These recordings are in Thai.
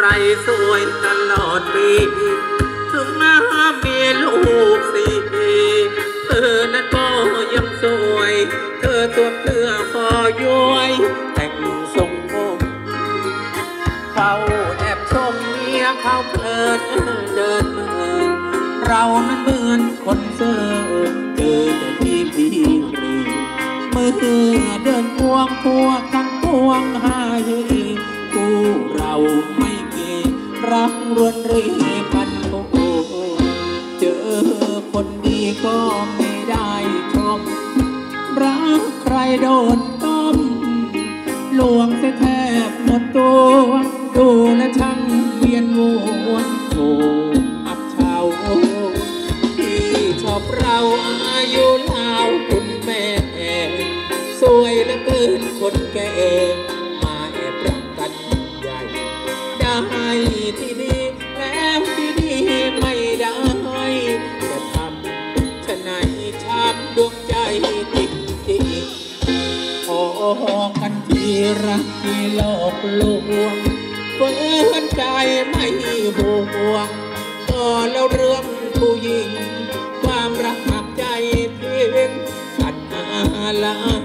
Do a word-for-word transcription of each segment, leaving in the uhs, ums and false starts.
สวยตลอดปีถึงหน้าเมียลูกสี่เธอนั้นก็ยังสวยเธอตัวเพื่อพอย้อยแต่งทรงผมเขาแอบชมเมียเขาเพลินเดินเมืองเรานั้นเหมือนคนเซ่อเจอแต่ที่พี่รีมือเดินพวงพวกทั้งพวงหายคู่เราไม่เกี่ยรักรวนรีพันโคเจอคนดีก็ไม่ได้ชมรักใครโดนต้มลวงเสียแทบหมดตัวดูและช่างเวียนวนโอ้อับเฉาที่ชอบเราอายุลาวคุณแม่สวยเหลือเกินคนแก่มาแอบรักกันใหญ่ได้ที่นี่แล้วที่นี่ไม่ได้จะทำชะไหนช้ำดวงใจติดติดพอกันที่รักที่หลอกลวงเปิดใจไม่ห่วงก็แล้วเรื่องผู้หญิงความรักหักใจเพียงขัดอะไร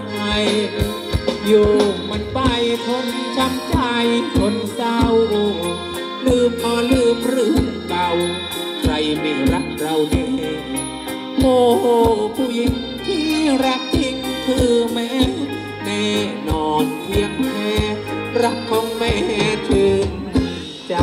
อยู่มันไปทนช้ำใจทนเศร้าลืมพอลืมเรื่องเก่าใครไม่รักเราแน่โมโหผู้หญิงที่รักจริงคือแม่แน่นอนเพียงแค่รักของแม่ถึงใจ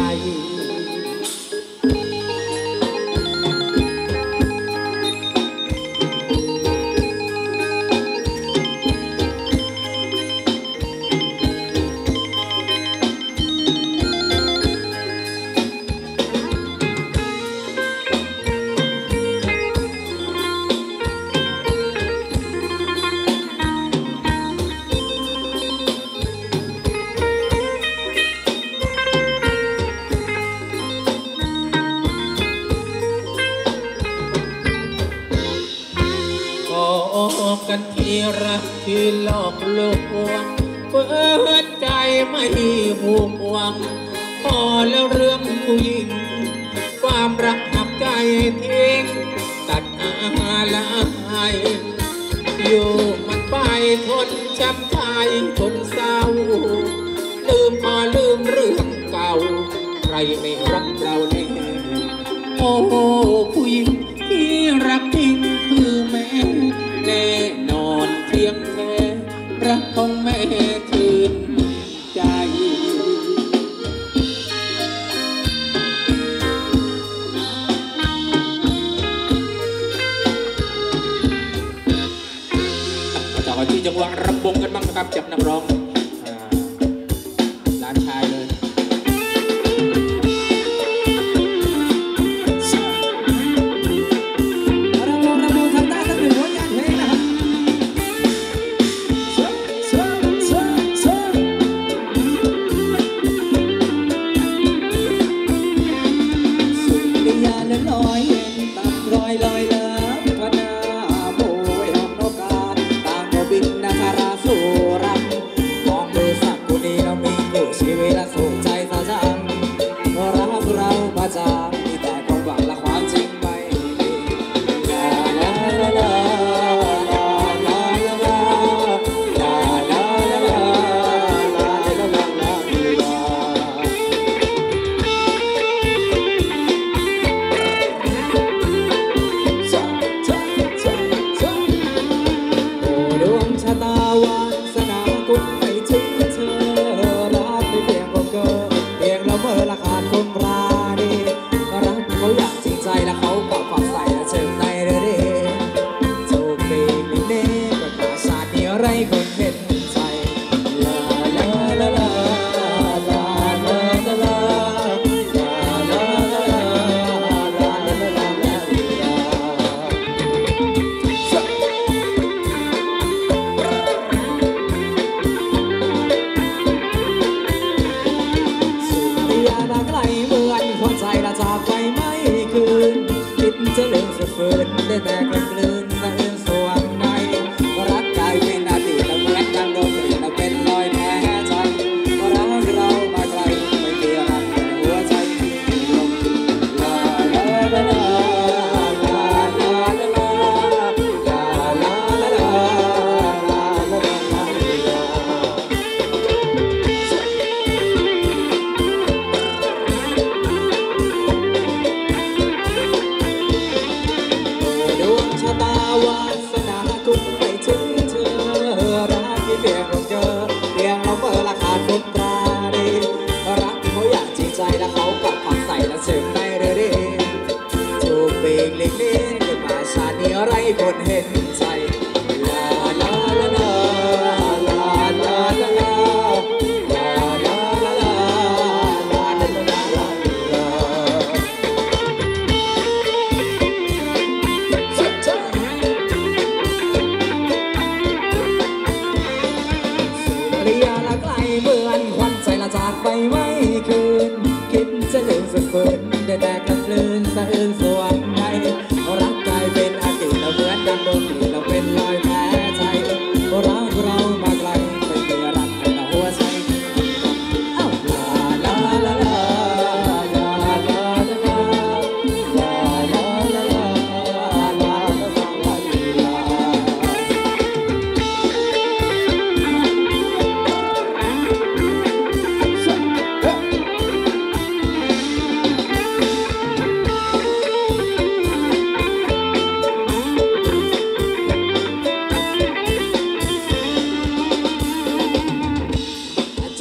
กันที่รักที่หลอกลวงเปิดใจไม่ห่วงพอแล้วเรื่องผู้หญิงความรักหักใจทิ้งตัดอาลัยอยู่มันไปทนช้ำใจทนเศร้าลืมพอลืมเรื่องเก่าใครไม่รักเราแน่โอ้ผู้หญิงที่รักจริงคือแม่แน่นอนเพียงแค่รักของแม่ชื่นใจต่อที่จังหวะรำวงกันบ้างนะครับจับนักร้องหลานชายเลย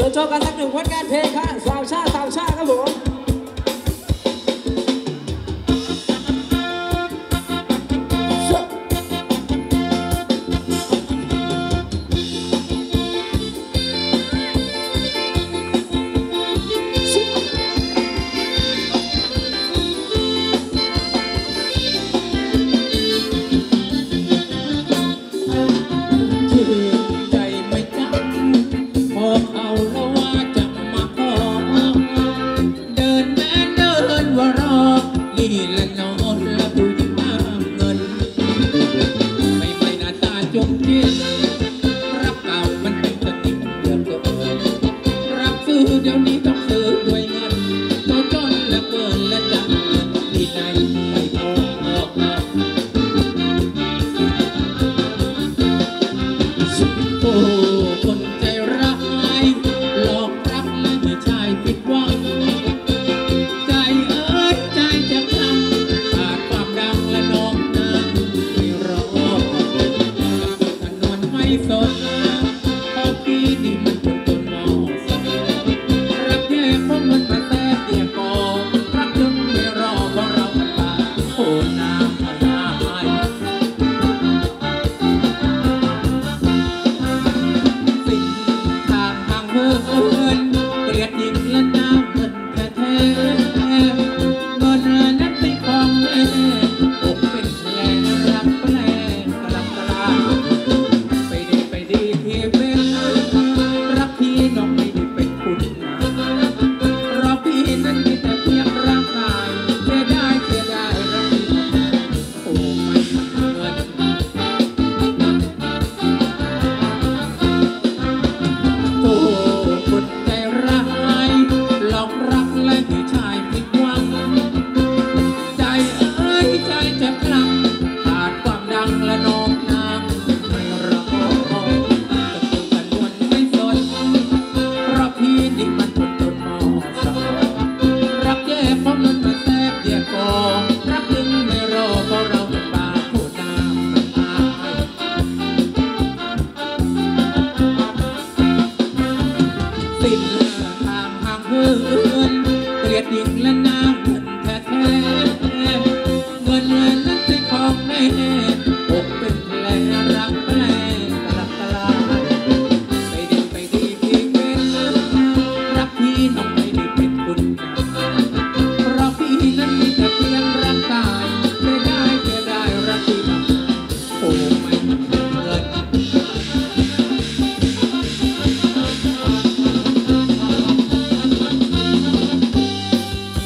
โชว์กันสักหนึ่งผลงานเพลงค่ะสาวชาติสาวชาติครับผม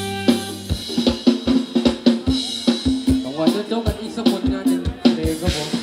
โจ๊กกันอีกสักคนงานหนึ่งเพลงครับผม